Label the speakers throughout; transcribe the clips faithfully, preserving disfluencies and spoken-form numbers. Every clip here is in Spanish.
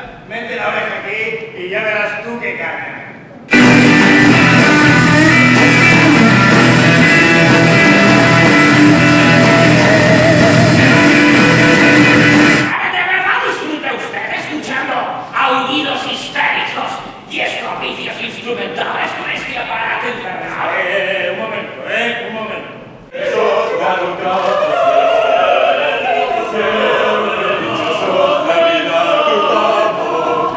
Speaker 1: Mete la oreja aquí y ya verás tú qué caña.
Speaker 2: Aullidos histéricos y escopicios instrumentales con este aparato infernal.
Speaker 1: Eh, un momento, eh, un momento.
Speaker 3: Esos gatos dichosos la vida cruzamos.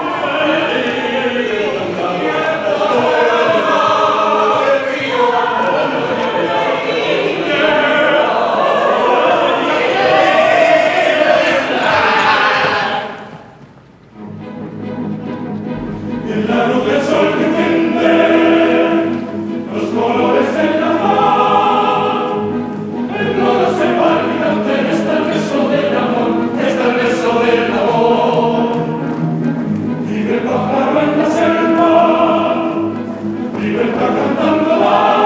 Speaker 3: En la luz del sol que enciende los colores del azar, el globo se palpitante, está el beso del amor, está el beso del amor. Vive el pájaro en la selva, vive el pájaro cantando va.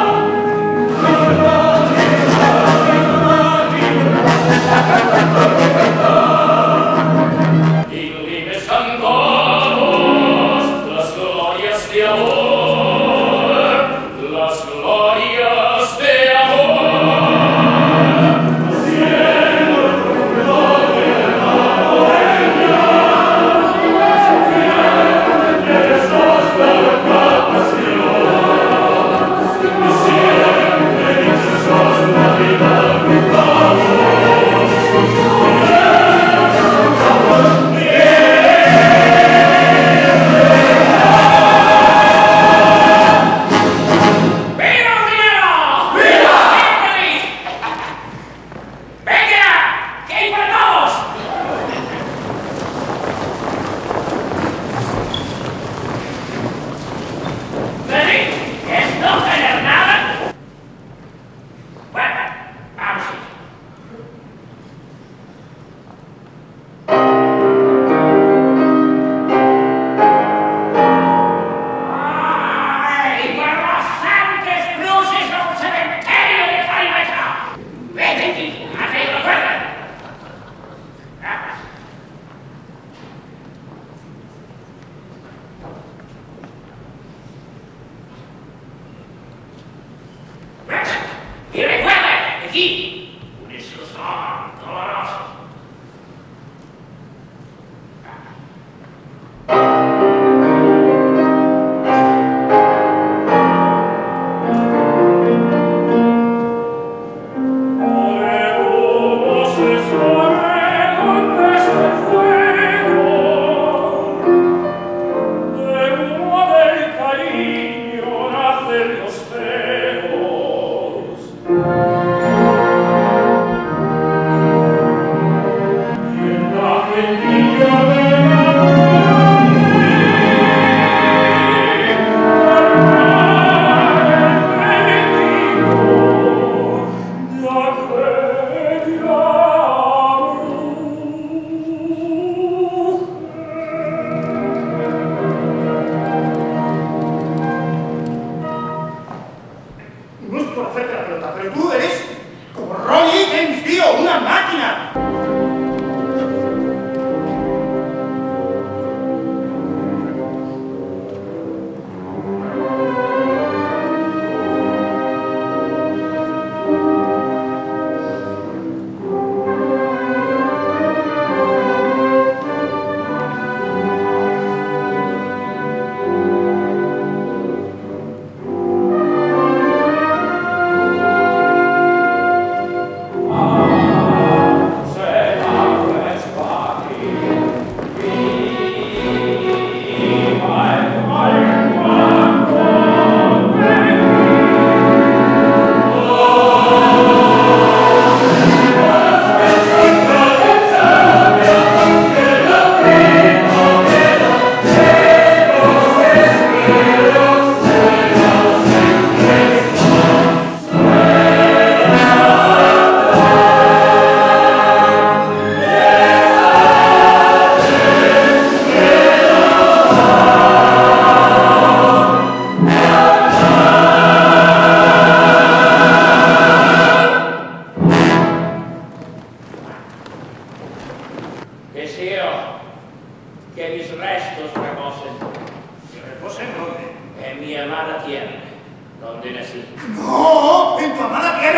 Speaker 2: Y recuerda, aquí, un escozón doloroso. que mis restos reposen
Speaker 1: ¿Que reposa en dónde?
Speaker 2: en mi amada tierra, donde nací.
Speaker 1: ¡No! ¡En tu amada tierra!